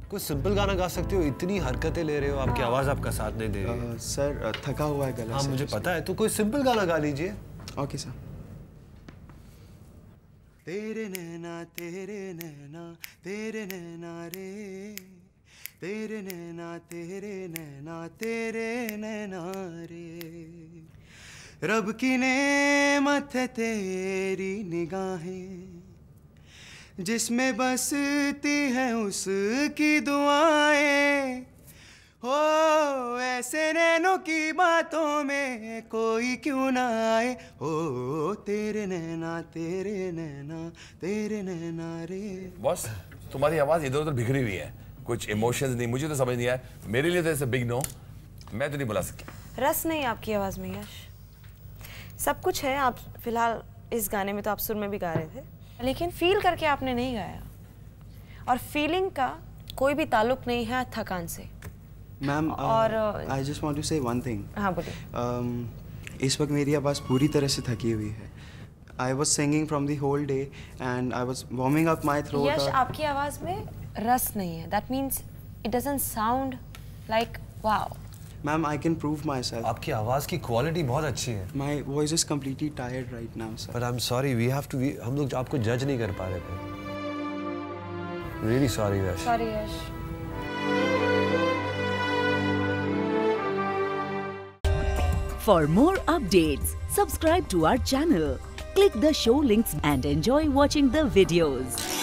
कोई सिंपल गाना गा सकते हो? इतनी हरकतें ले रहे हो, आपकी आवाज आपका साथ नहीं दे रही है। सर थका हुआ है गला। हाँ मुझे पता है, तो कोई सिंपल गाना गा लीजिए। Okay sir. तेरे नैना तेरे नैना तेरे नैना रे, तेरे नैना तेरे नैना तेरे नैना रे, रब की नेमत है तेरी निगाहें, जिसमें बसती है उसकी दुआएं, हो ऐसे नैनों की बातों में कोई क्यों ना आए, हो तेरे नैना तेरे नैना तेरे नैना रे। बॉस तुम्हारी आवाज इधर उधर बिखरी हुई है, कुछ इमोशंस नहीं, मुझे तो समझ नहीं आया। मेरे लिए तो ऐसे बिग नो, मैं तो नहीं बुला सकती। रस नहीं आपकी आवाज में यश, सब कुछ है। आप फिलहाल इस गाने में तो आप सुर में भी गा रहे थे, लेकिन फील करके आपने नहीं गाया, और फीलिंग का कोई भी ताल्लुक नहीं है थकान से। मैम और I just want to say one thing. हाँ बोलिए। इस वक्त मेरी आवाज़ पूरी तरह से थकी हुई है। I was singing from the whole day and I was warming up my throat. Yash आपकी आवाज में रस नहीं है, that means it doesn't sound like wow. Ma'am I can prove myself. आपकी आवाज की क्वालिटी बहुत अच्छी है। My voice is completely tired right now sir. But I am sorry, we have to, हम लोग आपको जज नहीं कर पा रहे थे। Really sorry Yash. Sorry Yash. For more updates, subscribe to our channel, click the show links and enjoy watching the videos.